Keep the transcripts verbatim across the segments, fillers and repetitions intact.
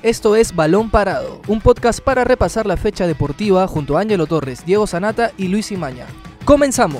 Esto es Balón Parado, un podcast para repasar la fecha deportiva junto a Ángelo Torres, Diego Sanata y Luis Imaña. ¡Comenzamos!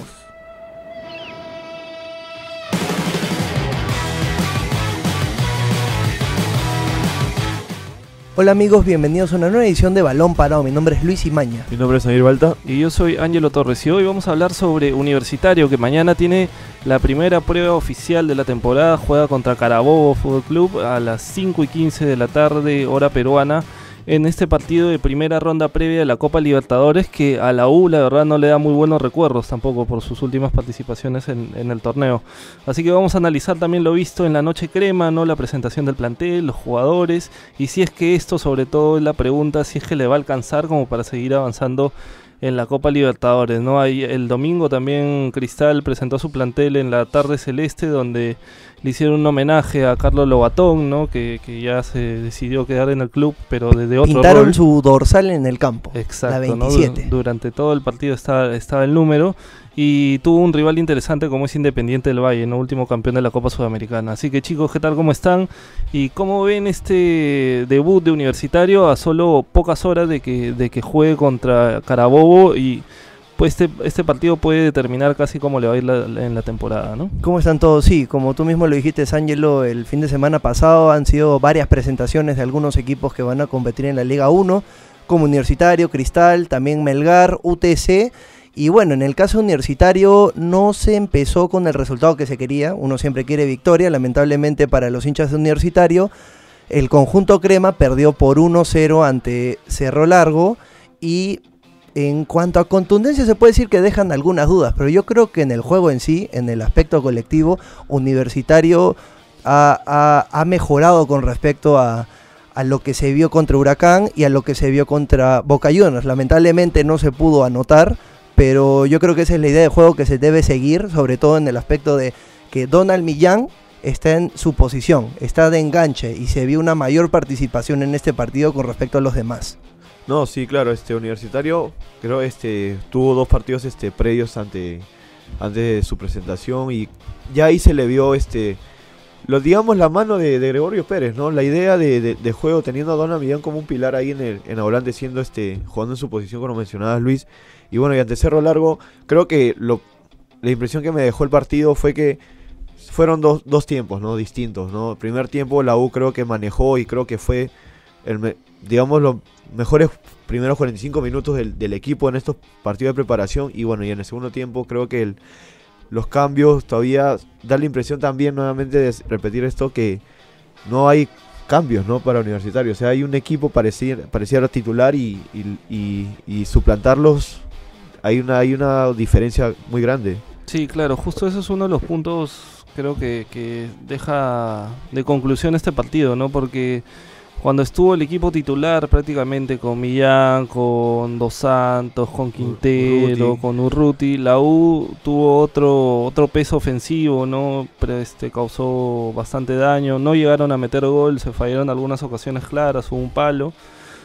Hola amigos, bienvenidos a una nueva edición de Balón Parado. Mi nombre es Luis Imaña. Mi nombre es Javier Balta. Y yo soy Ángelo Torres y hoy vamos a hablar sobre Universitario, que mañana tiene la primera prueba oficial de la temporada. Juega contra Carabobo Fútbol Club a las cinco y quince de la tarde, hora peruana, en este partido de primera ronda previa de la Copa Libertadores, que a la U la verdad no le da muy buenos recuerdos tampoco por sus últimas participaciones en, en el torneo. Así que vamos a analizar también lo visto en la noche crema, ¿no? La presentación del plantel, los jugadores, y si es que esto, sobre todo, es la pregunta, si es que le va a alcanzar como para seguir avanzando en la Copa Libertadores, ¿no? Ahí el domingo también Cristal presentó su plantel en la tarde celeste, donde le hicieron un homenaje a Carlos Lobatón, ¿no? Que, que ya se decidió quedar en el club, pero desde otro Pintaron rol. Su dorsal en el campo. Exacto, la veintisiete. ¿no? Durante todo el partido estaba, estaba el número. Y tuvo un rival interesante como es Independiente del Valle, ¿no? Último campeón de la Copa Sudamericana. Así que chicos, ¿qué tal? ¿Cómo están? ¿Y cómo ven este debut de Universitario a solo pocas horas de que, de que juegue contra Carabobo? Y pues este, este partido puede determinar casi cómo le va a ir la, la, en la temporada, ¿no? ¿Cómo están todos? Sí, como tú mismo lo dijiste, Ángelo, el fin de semana pasado han sido varias presentaciones de algunos equipos que van a competir en la Liga uno, como Universitario, Cristal, también Melgar, U T C. Y bueno, en el caso Universitario no se empezó con el resultado que se quería. Uno siempre quiere victoria, lamentablemente para los hinchas de Universitario el conjunto crema perdió por uno cero ante Cerro Largo. Y en cuanto a contundencia se puede decir que dejan algunas dudas, pero yo creo que en el juego en sí, en el aspecto colectivo, Universitario ha, ha, ha mejorado con respecto a a lo que se vio contra Huracán y a lo que se vio contra Boca Juniors. Lamentablemente no se pudo anotar, pero yo creo que esa es la idea de juego que se debe seguir, sobre todo en el aspecto de que Donald Millán está en su posición, está de enganche y se vio una mayor participación en este partido con respecto a los demás. No, sí, claro, este Universitario creo este tuvo dos partidos este previos ante antes de su presentación y ya ahí se le vio este lo digamos la mano de, de Gregorio Pérez, ¿no? La idea de, de, de juego teniendo a Donald Millán como un pilar ahí en el en la volante, siendo este jugando en su posición como mencionabas, Luis. Y bueno, y ante Cerro Largo, creo que lo, la impresión que me dejó el partido fue que fueron dos, dos tiempos, ¿no? Distintos, ¿no? El primer tiempo la U creo que manejó y creo que fue, el, digamos, los mejores primeros cuarenta y cinco minutos del, del equipo en estos partidos de preparación. Y bueno, y en el segundo tiempo creo que el, los cambios todavía da la impresión también nuevamente de repetir esto, que no hay cambios, ¿no? Para Universitario. O sea, hay un equipo pareciera, pareciera titular y, y, y, y suplantarlos. Hay una, hay una diferencia muy grande. Sí, claro, justo eso es uno de los puntos, creo que, que deja de conclusión este partido, ¿no? Porque cuando estuvo el equipo titular prácticamente con Millán, con Dos Santos, con Quintero, Urruti. con Urruti, la U tuvo otro otro peso ofensivo, ¿no? Pero este causó bastante daño, no llegaron a meter gol, se fallaron algunas ocasiones claras, hubo un palo.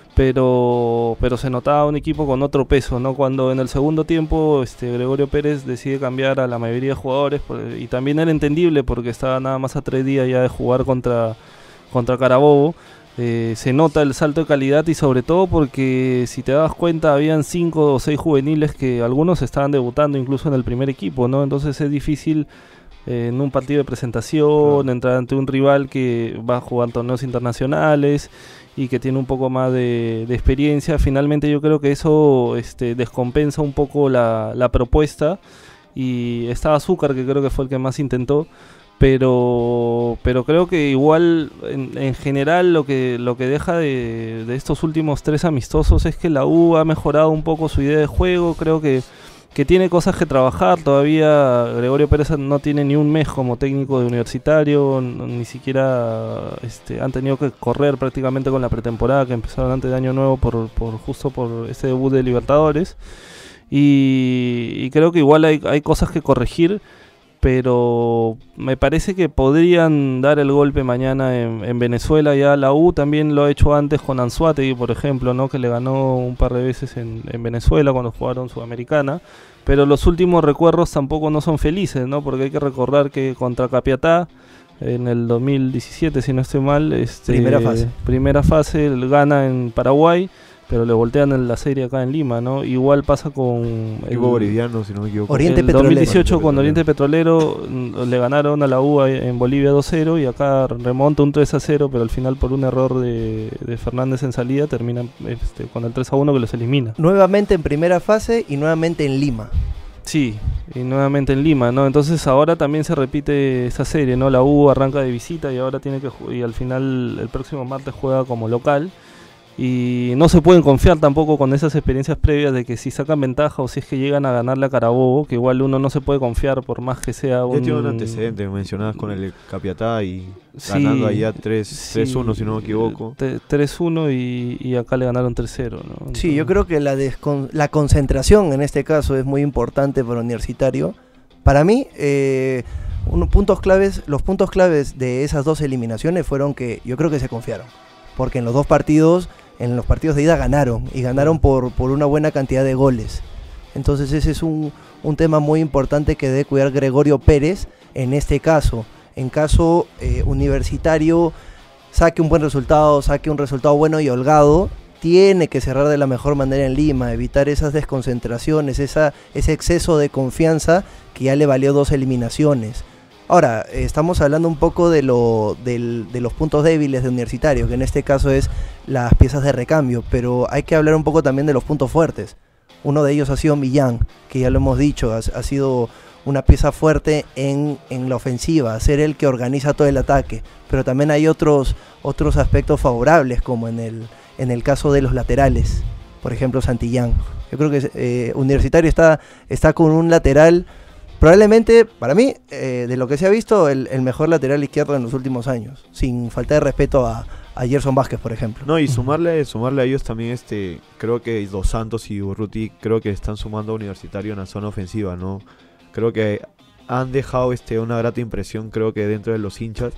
Pero, pero se notaba un equipo con otro peso, ¿no? Cuando en el segundo tiempo este Gregorio Pérez decide cambiar a la mayoría de jugadores, por, y también era entendible porque estaba nada más a tres días ya de jugar contra, contra Carabobo, eh, se nota el salto de calidad y sobre todo porque si te das cuenta habían cinco o seis juveniles que algunos estaban debutando incluso en el primer equipo, ¿no? Entonces es difícil eh, en un partido de presentación, claro, entrar ante un rival que va a jugar torneos internacionales y que tiene un poco más de, de experiencia. Finalmente yo creo que eso este, descompensa un poco la, la propuesta, y estaba Azúcar, que creo que fue el que más intentó, pero pero creo que igual en, en general lo que lo que deja de, de estos últimos tres amistosos es que la U ha mejorado un poco su idea de juego. Creo que que tiene cosas que trabajar todavía. Gregorio Pérez no tiene ni un mes como técnico de Universitario, no, ni siquiera este, han tenido que correr prácticamente con la pretemporada que empezaron antes de Año Nuevo por, por justo por ese debut de Libertadores, y, y creo que igual hay, hay cosas que corregir, pero me parece que podrían dar el golpe mañana en, en Venezuela. Ya la U también lo ha hecho antes con Anzoátegui, por ejemplo, ¿no? Que le ganó un par de veces en, en Venezuela cuando jugaron Sudamericana, pero los últimos recuerdos tampoco no son felices, ¿no? Porque hay que recordar que contra Capiatá en el dos mil diecisiete, si no estoy mal. Este, Primera fase. Primera fase, él gana en Paraguay, pero le voltean en la serie acá en Lima, ¿no? Igual pasa con el Equipo boliviano, si no me equivoco. Oriente el Petrolero. dos mil dieciocho con Oriente Oriente Petrolero mm, le ganaron a la U a- en Bolivia dos cero y acá remonta un tres a cero, pero al final por un error de, de Fernández en salida terminan este, con el tres a uno que los elimina. Nuevamente en primera fase y nuevamente en Lima. Sí, y nuevamente en Lima, ¿no? Entonces ahora también se repite esa serie, ¿no? La U arranca de visita y ahora tiene que ju- y al final el próximo martes juega como local. Y no se pueden confiar tampoco con esas experiencias previas de que si sacan ventaja o si es que llegan a ganarle a Carabobo, que igual uno no se puede confiar por más que sea un... Ya tiene un antecedente, mencionabas con el Capiatá y Sí, ganando allá tres sí, uno, si no me equivoco. te- tres uno y, y acá le ganaron tres cero, ¿no? Sí, yo Entonces- creo que la, descon- la concentración en este caso es muy importante para Universitario. Para mí, eh, unos puntos claves, los puntos claves de esas dos eliminaciones fueron que yo creo que se confiaron. Porque en los dos partidos, en los partidos de ida ganaron, y ganaron por, por una buena cantidad de goles. Entonces ese es un, un tema muy importante que debe cuidar Gregorio Pérez en este caso. En caso eh, Universitario saque un buen resultado, saque un resultado bueno y holgado, tiene que cerrar de la mejor manera en Lima, evitar esas desconcentraciones, esa, ese exceso de confianza que ya le valió dos eliminaciones. Ahora, eh, estamos hablando un poco de, lo, del, de los puntos débiles de Universitario, que en este caso es las piezas de recambio, pero hay que hablar un poco también de los puntos fuertes. Uno de ellos ha sido Millán, que ya lo hemos dicho, ha, ha sido una pieza fuerte en, en la ofensiva, ser el que organiza todo el ataque, pero también hay otros, otros aspectos favorables, como en el, en el caso de los laterales, por ejemplo Santillán. Yo creo que eh, Universitario está, está con un lateral, probablemente, para mí, eh, de lo que se ha visto, el, el mejor lateral izquierdo en los últimos años, sin falta de respeto a, a Gerson Vázquez, por ejemplo. No, y sumarle, sumarle a ellos también, este, creo que Dos Santos y Urruti, creo que están sumando a Universitario en la zona ofensiva, ¿no? Creo que han dejado este, una grata impresión, creo que dentro de los hinchas,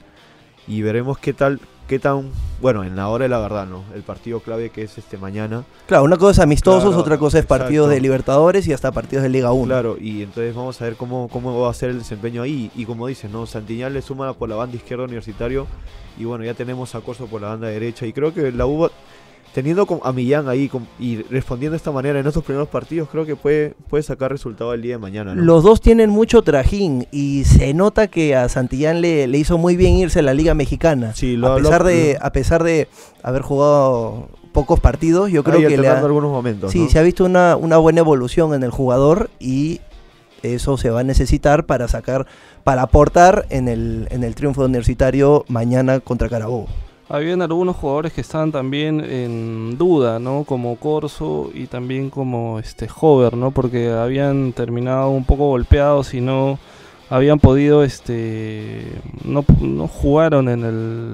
y veremos qué tal, qué tan, bueno, en la hora de la verdad, ¿no? El partido clave que es este mañana. Claro, una cosa es amistosos, Claro, otra cosa es partidos exacto. de Libertadores y hasta partidos de Liga uno. Claro, y entonces vamos a ver cómo, cómo va a ser el desempeño ahí. Y como dices, ¿no? Santillán le suma por la banda izquierda Universitario. Y bueno, ya tenemos a Corso por la banda derecha. Y creo que la U, teniendo con- a Millán ahí con- y respondiendo de esta manera en estos primeros partidos, creo que puede, puede sacar resultado el día de mañana, ¿no? Los dos tienen mucho trajín y se nota que a Santillán le, le hizo muy bien irse a la Liga Mexicana. Sí, lo- a, pesar lo- de, a pesar de haber jugado pocos partidos, yo creo Ahí que le alternando ha, algunos momentos, sí, ¿no? se ha visto una, una buena evolución en el jugador y eso se va a necesitar para sacar, para aportar en el, en el triunfo Universitario mañana contra Carabobo. Habían algunos jugadores que estaban también en duda, ¿no? Como Corso y también como este Hover, ¿no? Porque habían terminado un poco golpeados y no habían podido, este, no, no jugaron en el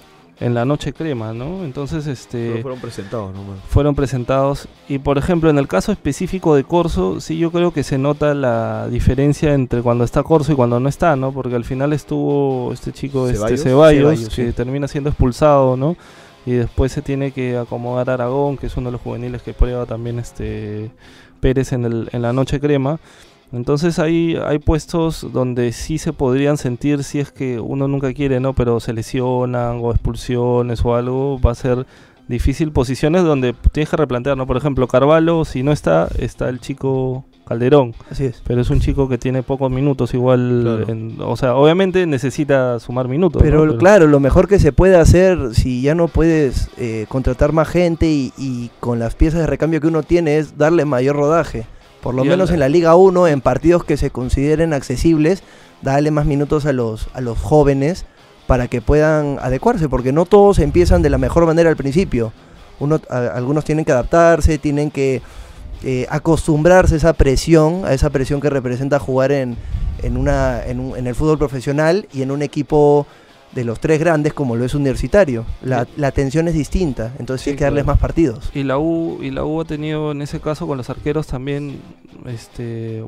en la noche crema, ¿no? Entonces, este, Pero fueron presentados, ¿no? fueron presentados y por ejemplo en el caso específico de Corso sí yo creo que se nota la diferencia entre cuando está Corso y cuando no está, ¿no? Porque al final estuvo este chico Ceballos. este Ceballos, Ceballos, que sí. termina siendo expulsado, ¿no? Y después se tiene que acomodar a Aragón, que es uno de los juveniles que prueba también este Pérez en el en la noche crema. Entonces hay, hay puestos donde sí se podrían sentir, si es que uno nunca quiere, ¿no? Pero se lesionan o expulsiones o algo, va a ser difícil. Posiciones donde tienes que replantear, ¿no? Por ejemplo, Carvalho, si no está, está el chico Calderón. Así es. Pero es un chico que tiene pocos minutos igual, Claro. en- o sea, obviamente necesita sumar minutos. Pero, ¿no? claro, lo mejor que se puede hacer si ya no puedes eh, contratar más gente y, y con las piezas de recambio que uno tiene es darle mayor rodaje. Por lo Y menos al- en la Liga uno, en partidos que se consideren accesibles, darle más minutos a los, a los jóvenes para que puedan adecuarse, porque no todos empiezan de la mejor manera al principio. Uno, a- algunos tienen que adaptarse, tienen que eh, acostumbrarse a esa presión, a esa presión que representa jugar en, en, una, en, un- en el fútbol profesional y en un equipo de los tres grandes como lo es Universitario. La, la atención es distinta, entonces Sí, hay que darles claro. más partidos. Y la U y la U ha tenido en ese caso con los arqueros también este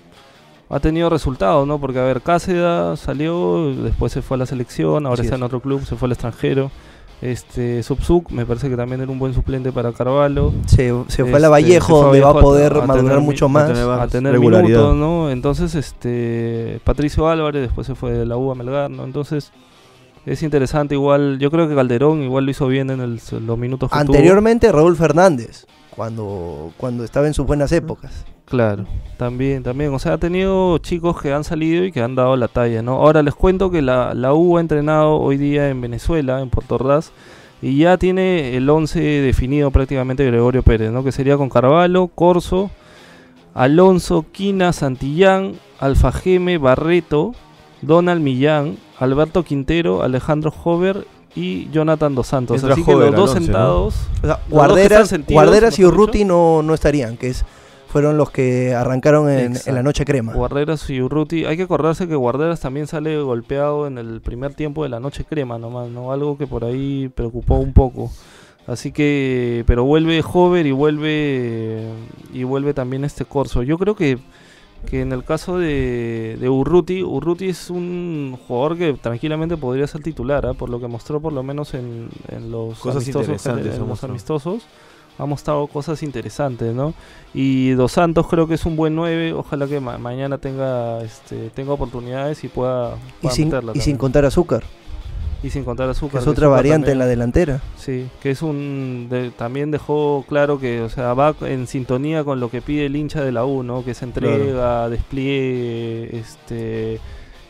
ha tenido resultados, ¿no? Porque a ver, Cáceda salió, después se fue a la selección, ahora Así está es. en otro club, se fue al extranjero. Este, Subsuk me parece que también era un buen suplente para Carvalho. Se, se fue Este, a la Vallejo, se fue a donde va a Vallejo a- poder a madurar tener mucho mi- más. a tener A tener regularidad. minutos, ¿no? Entonces, este, Patricio Álvarez después se fue de la U a Melgar, ¿no? Entonces, es interesante igual, yo creo que Calderón igual lo hizo bien en el- los minutos que tuvo. Anteriormente Raúl Fernández, cuando, cuando estaba en sus buenas épocas. Claro, también, también, o sea, ha tenido chicos que han salido y que han dado la talla, ¿no? Ahora les cuento que la, la U ha entrenado hoy día en Venezuela, en Puerto Ordaz, y ya tiene el once definido prácticamente Gregorio Pérez, ¿no? Que sería con Carvalho, Corso, Alonso, Quina, Santillán, Alfajeme, Barreto, Donald Millán, Alberto Quintero, Alejandro Hover y Jonathan Dos Santos. Entra Así que Hover los dos al once, ¿no? O sea, que Guarderas, están sentidos, Guarderas y mejor Urruti no, no estarían, que es, fueron los que arrancaron en, Exacto. en la noche crema. Guarderas y Urruti. Hay que acordarse que Guarderas también sale golpeado en el primer tiempo de la noche crema nomás, ¿no? Algo que por ahí preocupó un poco. Así que, pero vuelve Hover y vuelve y vuelve también este Corso. Yo creo que, que en el caso de, de Urruti, Urruti es un jugador que tranquilamente podría ser titular, ¿ah? Por lo que mostró por lo menos en, en los Cosas amistosos, que- interesantes en ha los mostrado. amistosos. Ha mostrado cosas interesantes, ¿no? Y Dos Santos creo que es un buen nueve. Ojalá que ma- mañana tenga este tenga oportunidades y pueda, Y pueda sin, meterla y sin también. contar Azúcar, Y sin contar que Azúcar. es que otra Azúcar variante en también- la delantera. Sí, que es un... de- también dejó claro que, o sea, va en sintonía con lo que pide el hincha de la U, ¿no? Que se entrega, despliegue, este...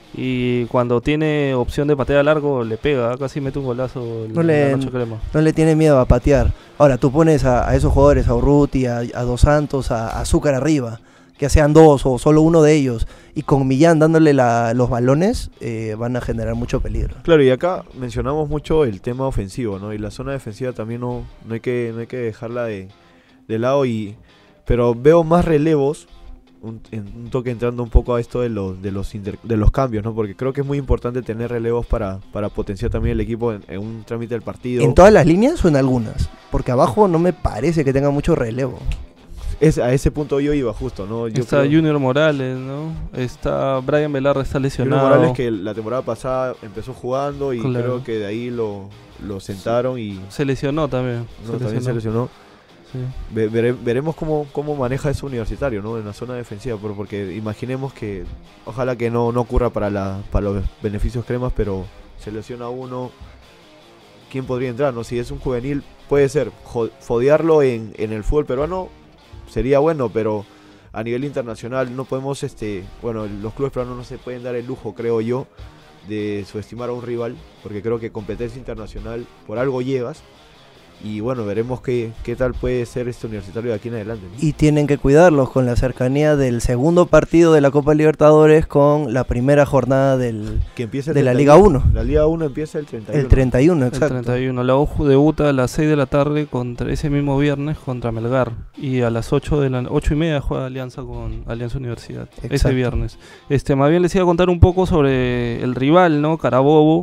Y cuando tiene opción de patear largo, le pega, casi mete un golazo el- No en le- la noche crema. No le tiene miedo a patear. Ahora, tú pones a, a esos jugadores, a Urruti, a, a Dos Santos, a, a Azúcar arriba, que sean dos o solo uno de ellos, y con Millán dándole la- los balones, eh, van a generar mucho peligro. Claro, y acá mencionamos mucho el tema ofensivo, ¿no? Y la zona defensiva también no, no hay que no hay que dejarla de, de lado, y pero veo más relevos, un, en, un toque entrando un poco a esto de los de los inter- de los cambios, ¿no? Porque creo que es muy importante tener relevos para, para potenciar también el equipo en, en un trámite del partido. ¿En todas las líneas o en algunas? Porque abajo no me parece que tenga mucho relevo. Es, a ese punto yo iba justo, ¿no? Yo Está creo- Junior Morales, ¿no? Está Brian Velarde, está Junior lesionado. Morales, que la temporada pasada empezó jugando y Claro. creo que de ahí lo, lo sentaron y Se lesionó también. no, también se lesionó. Sí. Ve- vere- veremos cómo, cómo maneja eso Universitario, ¿no? En la zona defensiva, por- porque imaginemos que ojalá que no, no ocurra para la para los beneficios cremas, pero se lesiona uno, ¿quién podría entrar? No, si es un juvenil puede ser jo- fodearlo en, en el fútbol peruano sería bueno, pero a nivel internacional no podemos, este, bueno, los clubes peruanos no se pueden dar el lujo, creo yo, de subestimar a un rival, porque creo que competencia internacional por algo llevas. Y bueno, veremos qué, qué tal puede ser este Universitario de aquí en adelante, ¿no? Y tienen que cuidarlos con la cercanía del segundo partido de la Copa Libertadores con la primera jornada del, Que empieza el de la treinta y uno. Liga uno. La Liga uno empieza el treinta y uno. El treinta y uno, El exacto. treinta y uno. La U debuta a las seis de la tarde contra ese mismo viernes contra Melgar. Y a las ocho de la ocho y media juega Alianza con Alianza Universidad. Ese Exacto. viernes. Este, más bien les iba a contar un poco sobre el rival, ¿no? Carabobo.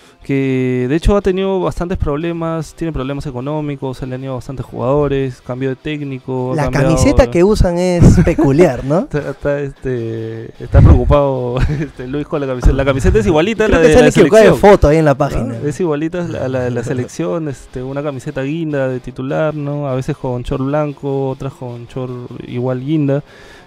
Que de hecho ha tenido bastantes problemas, tiene problemas económicos, se le han ido bastantes jugadores, cambio de técnico. ha La cambiado- camiseta que usan es peculiar, ¿no? Está, está, este, está preocupado este, Luis con la camiseta. La camiseta es igualita a la Creo que de se han la equivocado de selección. foto ahí en la ¿no? página. Es igualita a la de la selección, este, una camiseta guinda de titular, ¿no? A veces con short blanco, otras con short igual guinda.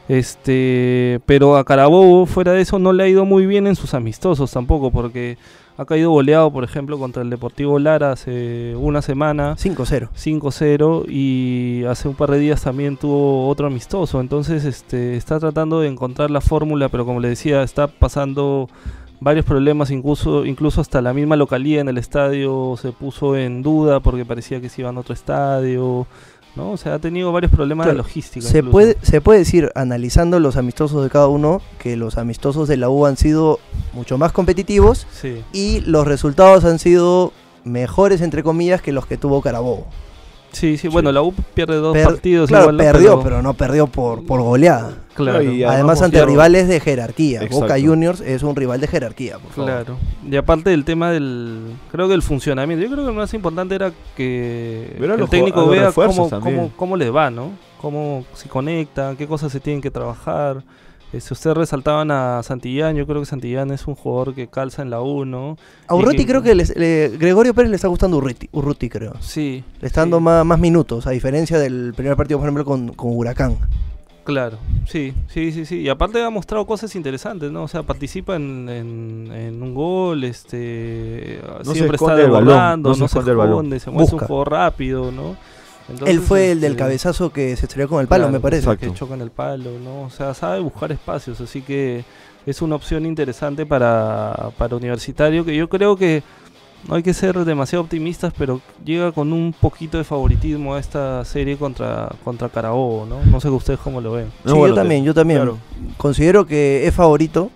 Este, pero a Carabobo, fuera de eso, no le ha ido muy bien en sus amistosos tampoco, porque ha caído goleado, por ejemplo, contra el Deportivo Lara hace una semana. cinco cero. cinco cero y hace un par de días también tuvo otro amistoso, entonces este está tratando de encontrar la fórmula, pero como le decía, está pasando varios problemas, incluso incluso hasta la misma localía en el estadio se puso en duda porque parecía que se iban a otro estadio, ¿no? O sea, ha tenido varios problemas Claro, de logística. Se incluso. puede, se puede decir, analizando los amistosos de cada uno, que los amistosos de la U han sido mucho más competitivos Sí. y los resultados han sido mejores, entre comillas, que los que tuvo Carabobo. Sí, sí, bueno, la U pierde dos Per- partidos claro, igual, ¿no? perdió, pero no perdió por, por goleada. Claro. Y Además, además ante mostró- rivales de jerarquía. Exacto. Boca Juniors es un rival de jerarquía, por favor. Claro. Y aparte del tema del, creo que el funcionamiento, yo creo que lo más importante era que Ver a el los técnico ju- a los vea refuerzos cómo, también. cómo, cómo le va, ¿no? Cómo si conectan, qué cosas se tienen que trabajar. Este, ustedes resaltaban a Santillán, yo creo que Santillán es un jugador que calza en la uno. A Urruti creo que les, le, Gregorio Pérez le está gustando Urruti, Urruti creo. Sí. Le está dando sí. más, más minutos, a diferencia del primer partido, por ejemplo, con, con Huracán. Claro, sí, sí, sí, sí. Y aparte ha mostrado cosas interesantes, ¿no? O sea, participa en, en, en un gol, este, no siempre está el balón, desbordando, no se no se esconde el balón. esconde, se mueve un Busca. juego rápido, ¿no? Entonces, Él fue el del este, cabezazo que se estrelló con el palo, claro, me parece. que choca en el palo, ¿no? O sea, sabe buscar espacios, así que es una opción interesante para, para Universitario, que yo creo que no hay que ser demasiado optimistas, pero llega con un poquito de favoritismo a esta serie contra, contra Carabobo, ¿no? No sé ustedes cómo lo ven. Sí, No, bueno, yo también, yo también. claro. Considero que es favorito,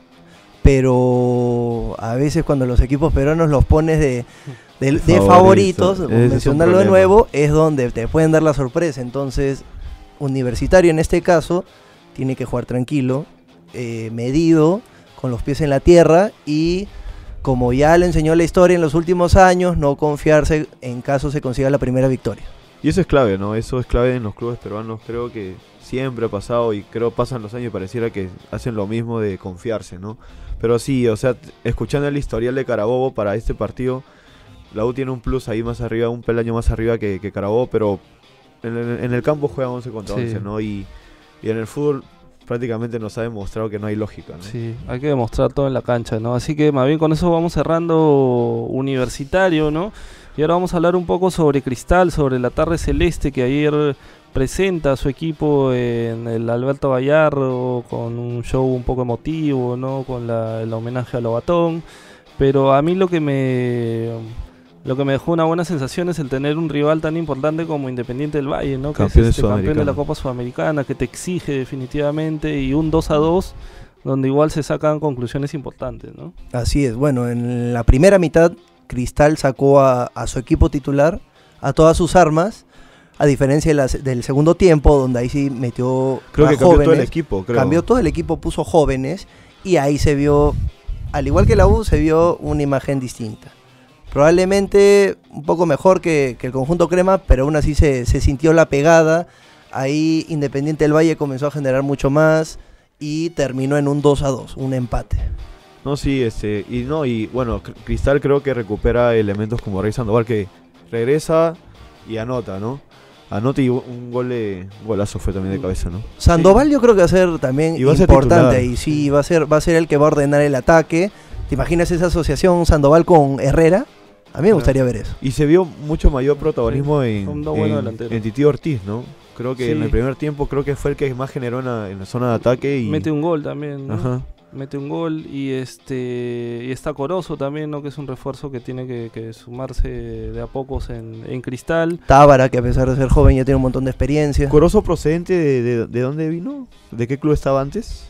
pero a veces cuando los equipos peruanos los pones de, de, de Favorito. favoritos, Ese es un mencionarlo de problema. nuevo, es donde te pueden dar la sorpresa. Entonces, Universitario en este caso tiene que jugar tranquilo, eh, medido, con los pies en la tierra y, como ya le enseñó la historia en los últimos años, no confiarse en caso se consiga la primera victoria. Y eso es clave, ¿no? Eso es clave en los clubes peruanos. Creo que siempre ha pasado y creo pasan los años y pareciera que hacen lo mismo de confiarse, ¿no? Pero sí, o sea, t- escuchando el historial de Carabobo para este partido, la U tiene un plus ahí más arriba, un peldaño más arriba que, que Carabobo, pero en el, en el campo juega once contra Sí. once, ¿no? Y, y en el fútbol prácticamente nos ha demostrado que no hay lógica, ¿no? Sí, hay que demostrar todo en la cancha, ¿no? Así que más bien con eso vamos cerrando Universitario, ¿no? Y ahora vamos a hablar un poco sobre Cristal, sobre la Tarde Celeste que ayer presenta a su equipo en el Alberto Gallardo con un show un poco emotivo, ¿no? Con la, el homenaje a Lobatón. Pero a mí lo que me lo que me dejó una buena sensación es el tener un rival tan importante como Independiente del Valle, ¿no? Que Campeón es este, campeón de la sudamericano. Copa Sudamericana, que te exige definitivamente, y un dos a dos donde igual se sacan conclusiones importantes, ¿no? Así es, bueno, en la primera mitad Cristal sacó a, a su equipo titular, a todas sus armas, a diferencia de las- del segundo tiempo, donde ahí sí metió Creo más que cambió todo el jóvenes, equipo, creo. cambió todo el equipo, puso jóvenes, y ahí se vio, al igual que la U, se vio una imagen distinta. Probablemente un poco mejor que, que el conjunto crema, pero aún así se, se sintió la pegada. Ahí Independiente del Valle comenzó a generar mucho más y terminó en un dos a dos, un empate. No, sí, este, y no, y bueno, Cr- Cristal creo que recupera elementos como Rey Sandoval, que regresa y anota, ¿no? Anota y un- un gol de, un golazo fue también de cabeza, ¿no? Sandoval yo creo que va a ser también Y va a ser importante titular. ahí, sí, va a ser, va a ser el que va a ordenar el ataque. ¿Te imaginas esa asociación Sandoval con Herrera? A mí me Claro. gustaría ver eso. Y se vio mucho mayor protagonismo en, son dos buenos en, delanteros. en Titi Ortiz, ¿no? Creo que Sí. en el primer tiempo creo que fue el que más generó en la, en la zona de ataque y Mete un gol también, ¿no? Ajá. Mete un gol y este y está Corozo también, ¿no? Que es un refuerzo que tiene que, que sumarse de a pocos en, en Cristal. Tábara, que a pesar de ser joven ya tiene un montón de experiencia. Corozo procedente de, de, de dónde vino, de qué club estaba antes.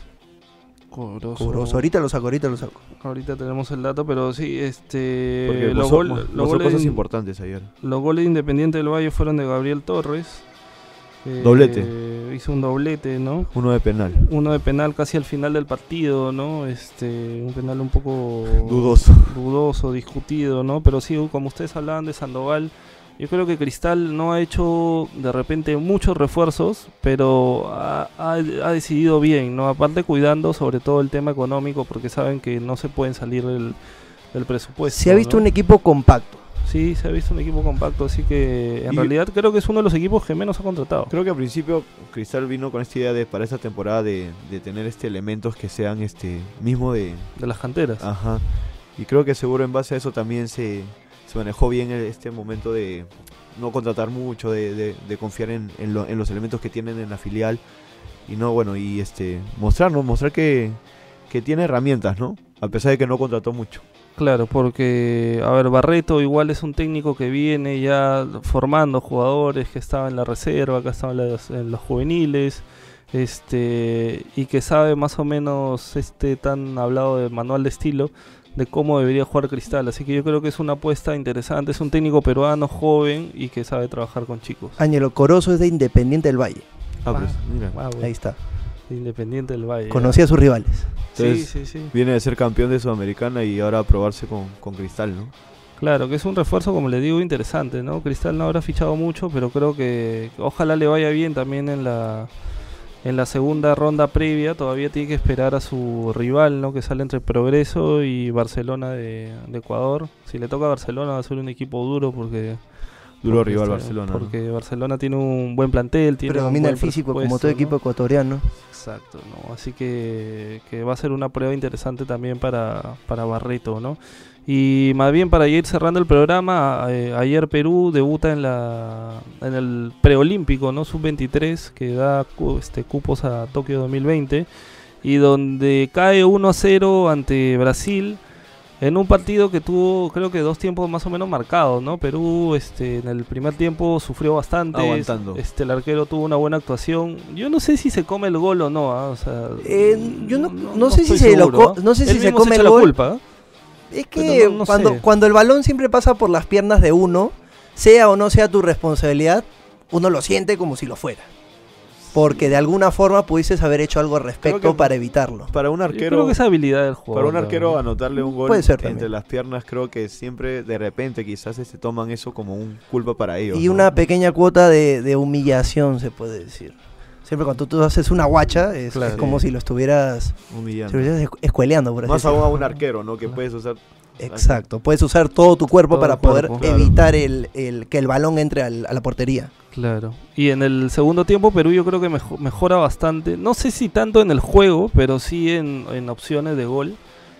Corozo. Corozo, ahorita lo saco, ahorita lo saco. Ahorita tenemos el dato, pero sí, este Porque los, mostró, gol- mo- los mostró goles cosas de- importantes ayer. los goles de Independiente del Valle fueron de Gabriel Torres. Eh, Doblete. Hizo un doblete, ¿no? Uno de penal. Uno de penal casi al final del partido, ¿no? Este, un penal un poco Dudoso. dudoso, discutido, ¿no? Pero sí, como ustedes hablaban de Sandoval, yo creo que Cristal no ha hecho de repente muchos refuerzos, pero ha, ha- ha decidido bien, ¿no? Aparte cuidando sobre todo el tema económico, porque saben que no se pueden salir del, del presupuesto. Se ha visto ¿no? un equipo compacto. Sí, se ha visto un equipo compacto, así que en Y- realidad creo que es uno de los equipos que menos ha contratado. Creo que al principio Cristal vino con esta idea de para esta temporada de, de tener este elementos que sean este mismo de De las canteras. ajá. Y creo que seguro en base a eso también se, se manejó bien el- este momento de no contratar mucho, de, de- de confiar en, en lo- en los elementos que tienen en la filial y no bueno y este mostrarnos, mostrar que, que tiene herramientas, ¿no? A pesar de que no contrató mucho. Claro, porque, a ver, Barreto igual es un técnico que viene ya formando jugadores, que estaba en la reserva, que estaba en, las- en los juveniles, este y que sabe más o menos este tan hablado de manual de estilo de cómo debería jugar Cristal. Así que yo creo que es una apuesta interesante. Es un técnico peruano joven y que sabe trabajar con chicos. Ángelo Corozo es de Independiente del Valle. Ah, Ah, pues, mira. Ah, bueno, Ahí está. Independiente del Valle. Conocía a sus rivales. Sí, Entonces, sí, sí. Viene de ser campeón de Sudamericana y ahora a probarse con, con Cristal, ¿no? Claro, que es un refuerzo, como le digo, interesante, ¿no? Cristal no habrá fichado mucho, pero creo que, que ojalá le vaya bien también en la en la segunda ronda previa todavía tiene que esperar a su rival, ¿no? Que sale entre Progreso y Barcelona de, de Ecuador. Si le toca a Barcelona va a ser un equipo duro porque... Duro porque rival está- Barcelona. ¿no? Porque Barcelona tiene un buen plantel, tiene Pero un domina buen el físico como presupuesto, todo ¿no? equipo ecuatoriano. Exacto, ¿no? Así que, que va a ser una prueba interesante también para, para Barreto, ¿no? Y más bien para ir cerrando el programa, eh, ayer Perú debuta en la en el preolímpico, ¿no? sub veintitrés, que da cu- este, cupos a Tokio dos mil veinte, y donde cae uno a cero ante Brasil, en un partido que tuvo, creo que dos tiempos más o menos marcados, ¿no? Perú, este, en el primer tiempo sufrió bastante. Aguantando. Este, el arquero tuvo una buena actuación. Yo no sé si se come el gol o no, ¿ah? O sea, Eh, yo no- no sé si estoy se lo seguro, co- ¿ah? no sé si Él se mismo come echa el la gol. culpa, ¿ah? Es que Pero no- no cuando, sé. cuando el balón siempre pasa por las piernas de uno, sea o no sea tu responsabilidad, uno lo siente como si lo fuera. Porque de alguna forma pudieses haber hecho algo al respecto Creo que- para evitarlo. Para un Yo arquero... creo que es habilidad del juego. Para un arquero anotarle un gol Puede ser entre también. las piernas, creo que siempre de repente quizás se toman eso como un culpa para ellos. Y ¿no? una pequeña cuota de, de humillación, se puede decir. Siempre cuando tú haces una guacha, es, Claro. es como si lo estuvieras, Humillante. si lo estuvieras escu- escueleando, por así Más decirlo. aún a un arquero, ¿no? Que puedes usar... Exacto, puedes usar todo tu cuerpo Todo para el poder cuerpo. Claro. evitar el, el- que el balón entre al- a la portería. Claro. Y en el segundo tiempo Perú yo creo que mejo- mejora bastante. No sé si tanto en el juego, pero sí en, en opciones de gol.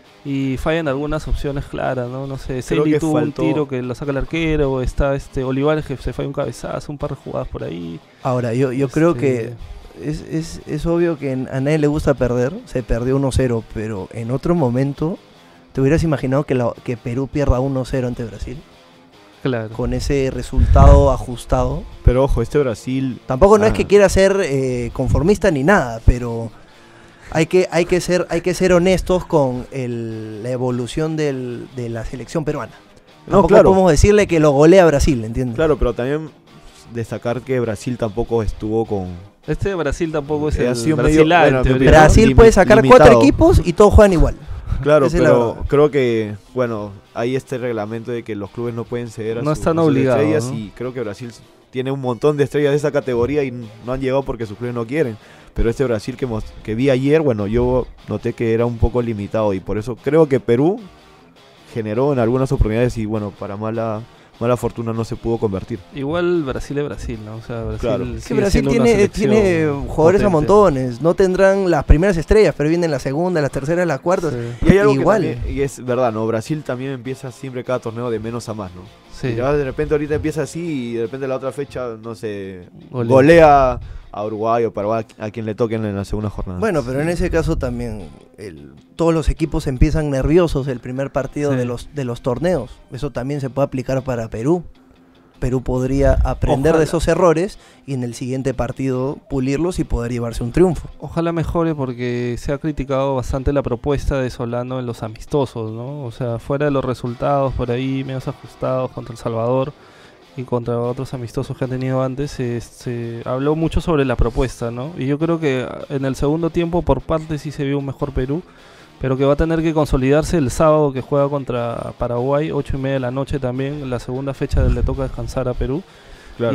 Y fallan algunas opciones claras, ¿no? No sé, Creo Celi que tuvo faltó- un tiro que lo saca el arquero. Está este Olivares que se falla un cabezazo, un par de jugadas por ahí. Ahora, yo, yo creo Este, que es, es, es obvio que en- a nadie le gusta perder, se perdió uno cero, pero en otro momento, ¿te hubieras imaginado que, la- que Perú pierda uno cero ante Brasil? Claro. Con ese resultado ajustado. Pero ojo, este Brasil... Tampoco no es Ah. que quiera ser eh, conformista ni nada, pero hay que, hay que, ser, hay que ser honestos con el- la evolución del- de la selección peruana. No, Tampoco claro. podemos decirle que lo golea Brasil, ¿entiendes? Claro, pero también destacar que Brasil tampoco estuvo con... Este de Brasil tampoco es Eh, ha el sido Brasil medio- A, en bueno, teoría, pero- ¿no? Brasil Limi- puede sacar limitado. cuatro equipos y todos juegan igual. Claro, Esa es la pero verdad. creo que, bueno, hay este reglamento de que los clubes no pueden ceder a, No su- están a sus obligados, estrellas ¿no? y creo que Brasil tiene un montón de estrellas de esa categoría y no han llegado porque sus clubes no quieren. Pero este Brasil que, mos- que vi ayer, bueno, yo noté que era un poco limitado y por eso creo que Perú generó en algunas oportunidades y bueno, para mala mala fortuna no se pudo convertir. Igual Brasil es Brasil, ¿no? O sea, Brasil Claro. Es que sigue Brasil siendo una tiene, selección tiene jugadores a potente. montones. No tendrán las primeras estrellas, pero vienen las segundas, las terceras, las cuartas. Sí. Y hay algo Igual. que también, y es verdad, ¿no? Brasil también empieza siempre cada torneo de menos a más, ¿no? Sí. Y ya de repente ahorita empieza así y de repente la otra fecha, no sé, Golea. golea a Uruguay o Paraguay, a quien le toquen en la segunda jornada. Bueno, pero en ese caso también el- todos los equipos empiezan nerviosos el primer partido Sí. de los de los torneos. Eso también se puede aplicar para Perú. Perú podría aprender Ojalá. de esos errores y en el siguiente partido pulirlos y poder llevarse un triunfo. Ojalá mejore porque se ha criticado bastante la propuesta de Solano en los amistosos, ¿no? O sea, fuera de los resultados por ahí menos ajustados contra El Salvador y contra otros amistosos que han tenido antes, se, se habló mucho sobre la propuesta, ¿no? Y yo creo que en el segundo tiempo por parte sí se vio un mejor Perú, pero que va a tener que consolidarse el sábado que juega contra Paraguay, ocho y media de la noche también, la segunda fecha le toca descansar a Perú. claro.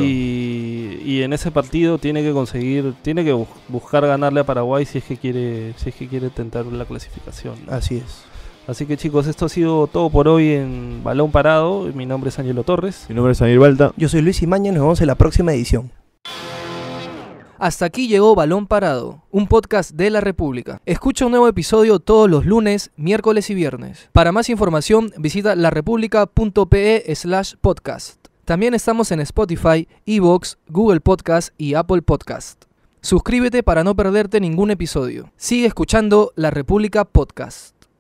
Y, y en ese partido tiene que conseguir, tiene que bu- buscar ganarle a Paraguay si es que quiere, si es que quiere tentar la clasificación, ¿no? Así es. Así que chicos, esto ha sido todo por hoy en Balón Parado. Mi nombre es Ángelo Torres. Mi nombre es Daniel Balta. Yo soy Luis Imaña y nos vemos en la próxima edición. Hasta aquí llegó Balón Parado, un podcast de la República. Escucha un nuevo episodio todos los lunes, miércoles y viernes. Para más información, visita larepublica.pe slash podcast. También estamos en Spotify, iVoox, Google Podcast y Apple Podcast. Suscríbete para no perderte ningún episodio. Sigue escuchando La República Podcast.